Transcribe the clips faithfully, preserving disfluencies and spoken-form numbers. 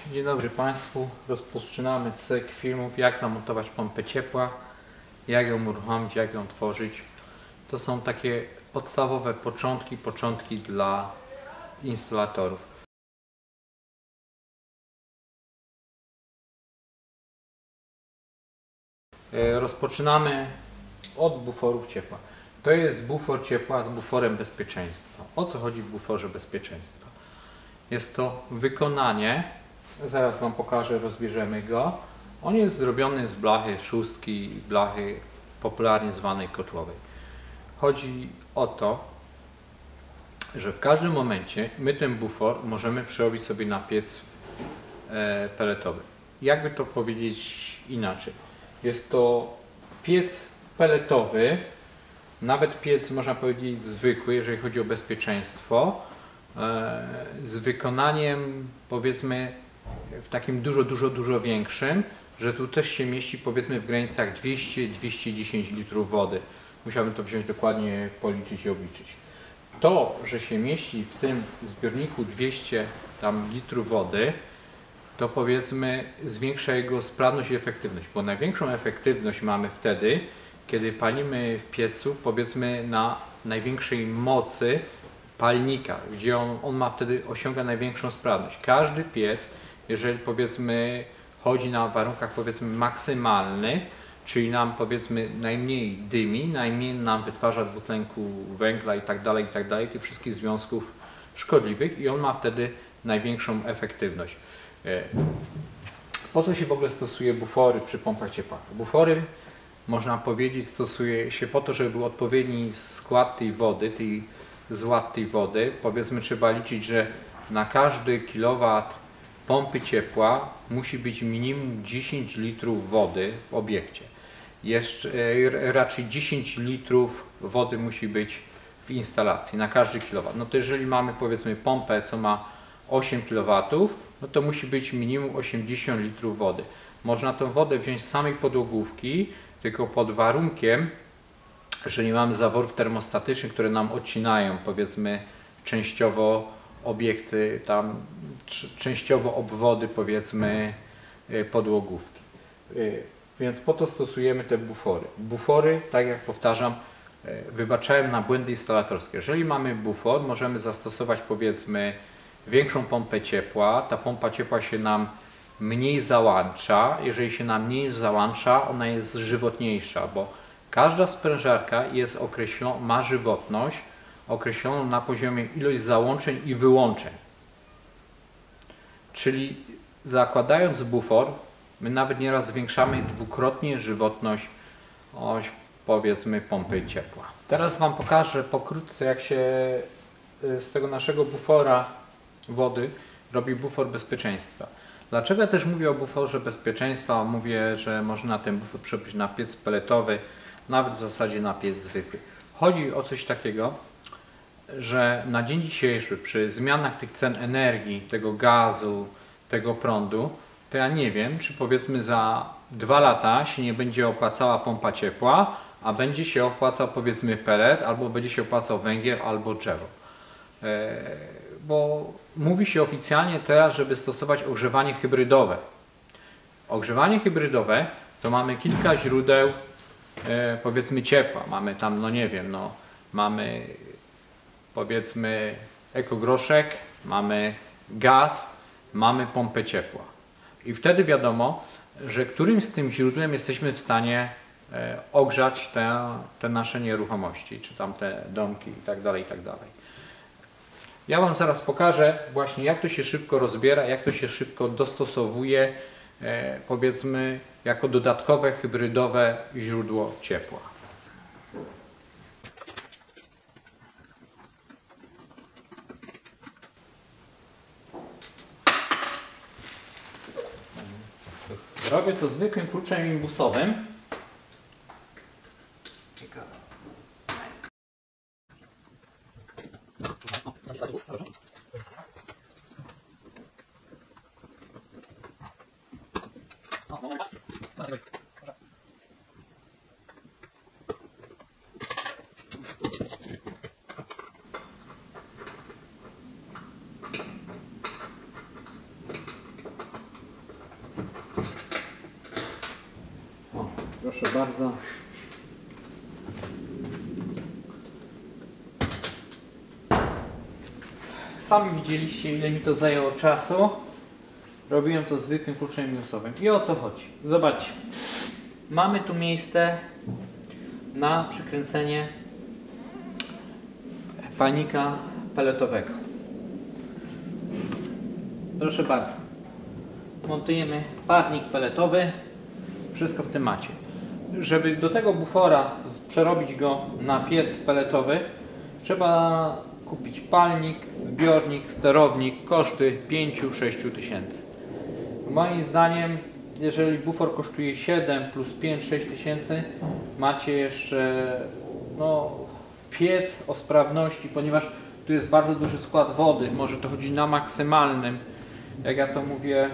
Dzień dobry Państwu. Rozpoczynamy cykl filmów, jak zamontować pompę ciepła, jak ją uruchomić, jak ją tworzyć. To są takie podstawowe początki, początki dla instalatorów. Rozpoczynamy od buforów ciepła. To jest bufor ciepła z buforem bezpieczeństwa. O co chodzi w buforze bezpieczeństwa? Jest to wykonanie, zaraz Wam pokażę, rozbierzemy go. On jest zrobiony z blachy szóstki, blachy popularnie zwanej kotłowej. Chodzi o to, że w każdym momencie my ten bufor możemy przerobić sobie na piec e, peletowy. Jakby to powiedzieć inaczej? Jest to piec peletowy, nawet piec, można powiedzieć, zwykły, jeżeli chodzi o bezpieczeństwo, z wykonaniem, powiedzmy, w takim dużo, dużo, dużo większym, że tu też się mieści, powiedzmy, w granicach dwieście do dwustu dziesięciu litrów wody. Musiałbym to wziąć dokładnie, policzyć i obliczyć. To, że się mieści w tym zbiorniku dwieście tam litrów wody, to, powiedzmy, zwiększa jego sprawność i efektywność, bo największą efektywność mamy wtedy, kiedy palimy w piecu, powiedzmy, na największej mocy palnika, gdzie on, on ma wtedy, osiąga największą sprawność. Każdy piec, jeżeli, powiedzmy, chodzi na warunkach, powiedzmy, maksymalnych, czyli nam, powiedzmy, najmniej dymi, najmniej nam wytwarza dwutlenku węgla i tak dalej, i tak dalej, tych wszystkich związków szkodliwych, i on ma wtedy największą efektywność. Po co się w ogóle stosuje bufory przy pompach ciepła? Bufory, można powiedzieć, stosuje się po to, żeby był odpowiedni skład tej wody, tej zład tej wody. Powiedzmy, trzeba liczyć, że na każdy kilowat pompy ciepła musi być minimum dziesięć litrów wody w obiekcie. Jeszcze raczej dziesięć litrów wody musi być w instalacji na każdy kilowat. No to jeżeli mamy, powiedzmy, pompę, co ma osiem kilowatów, no to musi być minimum osiemdziesiąt litrów wody. Można tą wodę wziąć z samej podłogówki, tylko pod warunkiem, że nie mamy zaworów termostatycznych, które nam odcinają, powiedzmy, częściowo obiekty, tam częściowo obwody, powiedzmy, podłogówki. Więc po to stosujemy te bufory. Bufory, tak jak powtarzam, wybaczają na błędy instalatorskie. Jeżeli mamy bufor, możemy zastosować, powiedzmy, większą pompę ciepła. Ta pompa ciepła się nam mniej załącza. Jeżeli się nam mniej załącza, ona jest żywotniejsza, bo każda sprężarka jest określona, ma żywotność określoną na poziomie ilość załączeń i wyłączeń. Czyli zakładając bufor, my nawet nieraz zwiększamy dwukrotnie żywotność, oś, powiedzmy, pompy ciepła. Teraz Wam pokażę pokrótce, jak się z tego naszego bufora wody robi bufor bezpieczeństwa. Dlaczego ja też mówię o buforze bezpieczeństwa? Mówię, że można ten bufor przerobić na piec peletowy, nawet w zasadzie na piec zwykły. Chodzi o coś takiego, że na dzień dzisiejszy przy zmianach tych cen energii, tego gazu, tego prądu, to ja nie wiem, czy, powiedzmy, za dwa lata się nie będzie opłacała pompa ciepła, a będzie się opłacał, powiedzmy, pelet, albo będzie się opłacał węgiel albo drzewo. E, bo mówi się oficjalnie teraz, żeby stosować ogrzewanie hybrydowe. Ogrzewanie hybrydowe to mamy kilka źródeł, e, powiedzmy, ciepła. Mamy tam, no nie wiem, no mamy, powiedzmy, ekogroszek, mamy gaz, mamy pompę ciepła. I wtedy wiadomo, że którymś z tym źródłem jesteśmy w stanie e, ogrzać te, te nasze nieruchomości, czy tam te domki i tak dalej, i tak dalej. Ja Wam zaraz pokażę właśnie, jak to się szybko rozbiera, jak to się szybko dostosowuje, e, powiedzmy, jako dodatkowe hybrydowe źródło ciepła. Robię to zwykłym kluczem imbusowym. Proszę bardzo. Sami widzieliście, ile mi to zajęło czasu. Robiłem to zwykłym kluczem minusowym. I o co chodzi? Zobaczcie. Mamy tu miejsce na przykręcenie palnika pelletowego. Proszę bardzo. Montujemy parnik pelletowy. Wszystko w tym macie. Żeby do tego bufora przerobić go na piec pelletowy, trzeba kupić palnik, zbiornik, sterownik, koszty pięć do sześciu tysięcy. Moim zdaniem, jeżeli bufor kosztuje siedem plus pięć do sześciu tysięcy, macie jeszcze no, piec o sprawności, ponieważ tu jest bardzo duży skład wody, może to chodzi na maksymalnym, jak ja to mówię,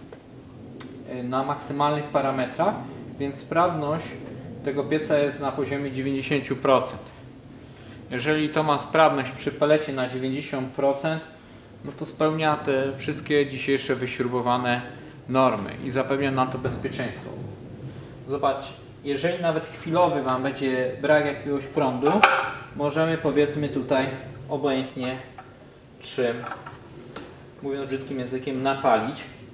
na maksymalnych parametrach, więc sprawność tego pieca jest na poziomie dziewięćdziesiąt procent. Jeżeli to ma sprawność przy pelecie na dziewięćdziesiąt procent, no to spełnia te wszystkie dzisiejsze wyśrubowane normy i zapewnia nam to bezpieczeństwo. Zobaczcie, jeżeli nawet chwilowy Wam będzie brak jakiegoś prądu, możemy powiedzmy tutaj obojętnie czym, mówiąc brzydkim językiem, napalić.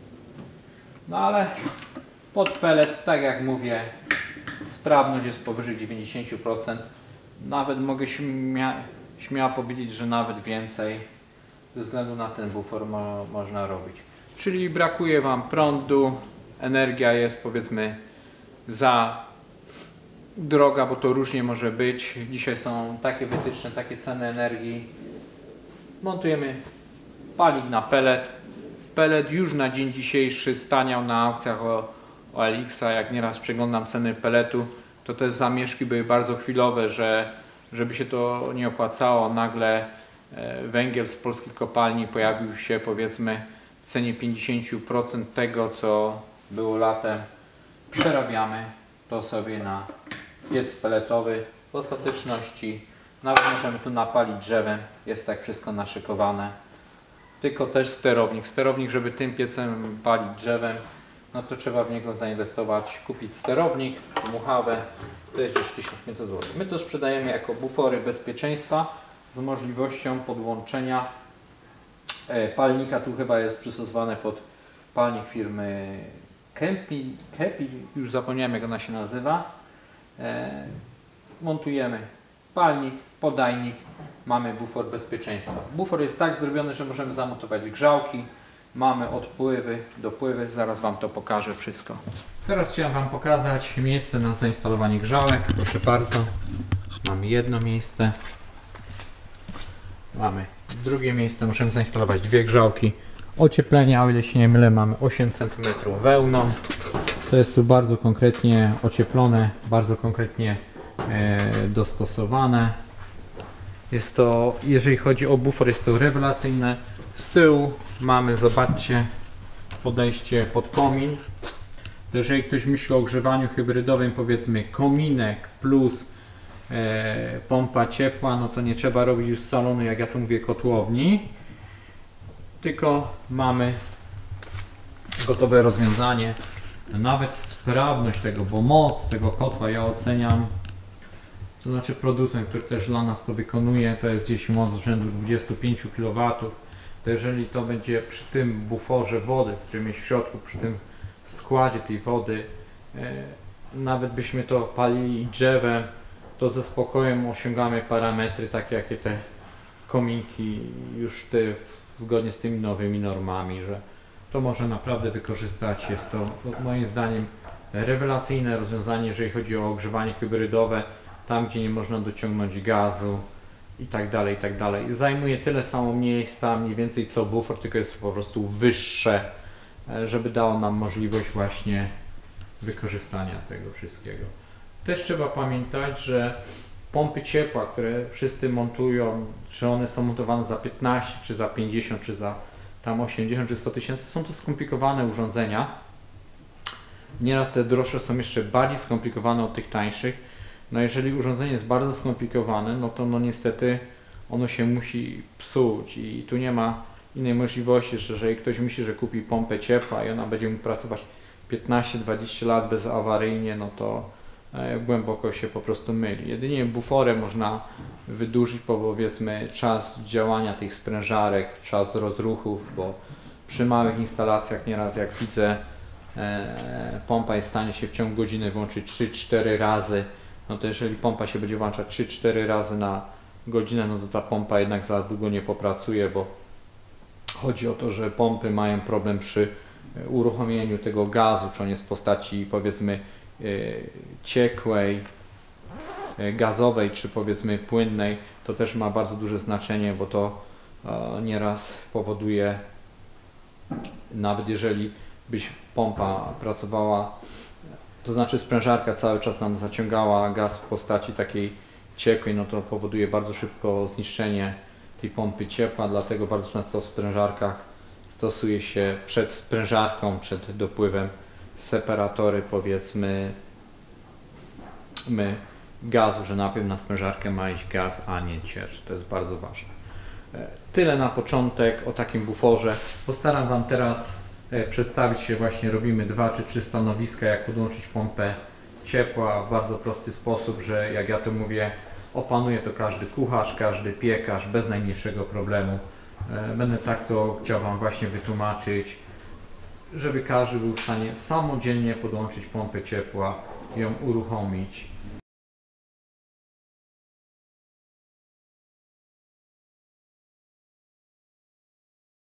No ale pod pelet, tak jak mówię, sprawność jest powyżej dziewięćdziesiąt procent. Nawet mogę śmia śmiało powiedzieć, że nawet więcej ze względu na ten bufor mo można robić. Czyli brakuje Wam prądu, energia jest powiedzmy za droga, bo to różnie może być. Dzisiaj są takie wytyczne, takie ceny energii. Montujemy palik na pellet. Pellet już na dzień dzisiejszy staniał na aukcjach o, o Elixa. Jak nieraz przeglądam ceny pelletu, to te zamieszki były bardzo chwilowe, że żeby się to nie opłacało, nagle e, węgiel z polskich kopalni pojawił się powiedzmy w cenie pięćdziesiąt procent tego, co było latem. Przerabiamy to sobie na piec pelletowy. W ostateczności nawet możemy tu napalić drzewem, jest tak wszystko naszykowane. Tylko też sterownik. Sterownik, żeby tym piecem palić drzewem, no to trzeba w niego zainwestować, kupić sterownik, dmuchawę, to jest gdzieś tysiąc pięćset złotych. My to sprzedajemy jako bufory bezpieczeństwa z możliwością podłączenia palnika. Tu chyba jest przystosowany pod palnik firmy Kepi, Kepi, już zapomniałem jak ona się nazywa. E, montujemy palnik, podajnik, mamy bufor bezpieczeństwa. Bufor jest tak zrobiony, że możemy zamontować grzałki, mamy odpływy, dopływy, zaraz Wam to pokażę wszystko. Teraz chciałem Wam pokazać miejsce na zainstalowanie grzałek. Proszę bardzo, mamy jedno miejsce, mamy drugie miejsce, możemy zainstalować dwie grzałki. Ocieplenia, o ile się nie mylę, mamy osiem centymetrów wełną. To jest tu bardzo konkretnie ocieplone, bardzo konkretnie e, dostosowane. Jest to, jeżeli chodzi o bufor, jest to rewelacyjne. Z tyłu mamy, zobaczcie, podejście pod komin. To jeżeli ktoś myśli o ogrzewaniu hybrydowym, powiedzmy kominek plus e, pompa ciepła, no to nie trzeba robić już z salonu, jak ja tu mówię, kotłowni. Tylko mamy gotowe rozwiązanie. Nawet sprawność tego, bo moc tego kotła ja oceniam, to znaczy producent, który też dla nas to wykonuje, to jest gdzieś moc rzędu dwudziestu pięciu kilowatów. To jeżeli to będzie przy tym buforze wody, w którym jest w środku, przy tym składzie tej wody, e, nawet byśmy to palili drzewem, to ze spokojem osiągamy parametry takie, jakie te kominki już te zgodnie z tymi nowymi normami, że to może naprawdę wykorzystać. Jest to moim zdaniem rewelacyjne rozwiązanie, jeżeli chodzi o ogrzewanie hybrydowe, tam gdzie nie można dociągnąć gazu i tak dalej, i tak dalej. Zajmuje tyle samo miejsca mniej więcej co bufor, tylko jest po prostu wyższe, żeby dało nam możliwość właśnie wykorzystania tego wszystkiego. Też trzeba pamiętać, że pompy ciepła, które wszyscy montują, czy one są montowane za piętnaście, czy za pięćdziesiąt, czy za tam osiemdziesiąt, czy sto tysięcy, są to skomplikowane urządzenia. Nieraz te droższe są jeszcze bardziej skomplikowane od tych tańszych. No jeżeli urządzenie jest bardzo skomplikowane, no to no niestety ono się musi psuć i tu nie ma innej możliwości, że jeżeli ktoś myśli, że kupi pompę ciepła i ona będzie mógł pracować piętnaście dwadzieścia lat bezawaryjnie, no to głęboko się po prostu myli. Jedynie buforem można wydłużyć powiedzmy czas działania tych sprężarek, czas rozruchów, bo przy małych instalacjach nieraz jak widzę e, pompa jest w stanie się w ciągu godziny włączyć trzy cztery razy. No to jeżeli pompa się będzie włączać trzy cztery razy na godzinę, no to ta pompa jednak za długo nie popracuje, bo chodzi o to, że pompy mają problem przy uruchomieniu tego gazu, czy on jest w postaci powiedzmy ciekłej, gazowej, czy powiedzmy płynnej. To też ma bardzo duże znaczenie, bo to nieraz powoduje, nawet jeżeli byś pompa pracowała, to znaczy sprężarka cały czas nam zaciągała gaz w postaci takiej ciekłej, no to powoduje bardzo szybko zniszczenie tej pompy ciepła, dlatego bardzo często w sprężarkach stosuje się przed sprężarką, przed dopływem separatory powiedzmy my, gazu, że najpierw na sprężarkę ma iść gaz, a nie ciecz. To jest bardzo ważne. Tyle na początek o takim buforze. Postaram Wam teraz przedstawić się, właśnie robimy dwa czy trzy stanowiska, jak podłączyć pompę ciepła w bardzo prosty sposób, że jak ja to mówię, opanuje to każdy kucharz, każdy piekarz bez najmniejszego problemu. Będę tak to chciał Wam właśnie wytłumaczyć, żeby każdy był w stanie samodzielnie podłączyć pompę ciepła, ją uruchomić.